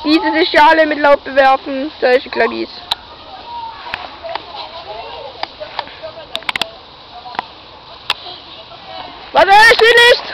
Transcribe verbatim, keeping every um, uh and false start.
Diese sich ja alle mit Laub bewerfen, solche Klabis. Warte, ich will nicht!